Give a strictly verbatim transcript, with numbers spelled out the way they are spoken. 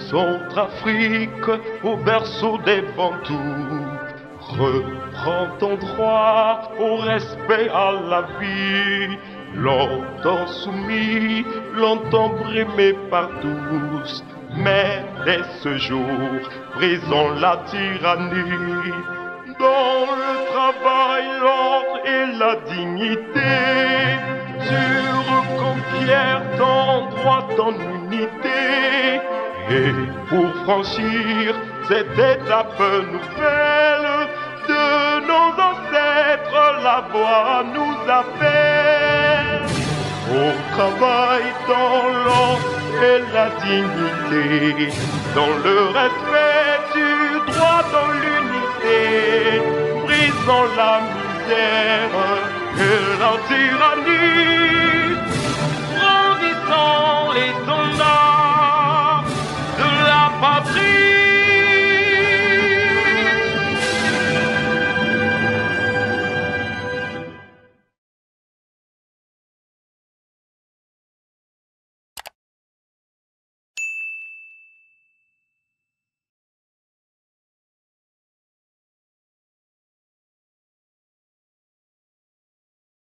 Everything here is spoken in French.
Centrafrique, au berceau des Bantous, reprends ton droit au respect à la vie. Longtemps soumis, longtemps brimé par tous, mais dès ce jour, brisons la tyrannie. Dans le travail, l'ordre et la dignité, tu reconquiers ton droit en unité. Et pour franchir cette étape nouvelle de nos ancêtres, la voix nous appelle. Au travail, dans l'ordre et la dignité, dans le respect du droit, dans l'unité, brisons la misère et la tyrannie.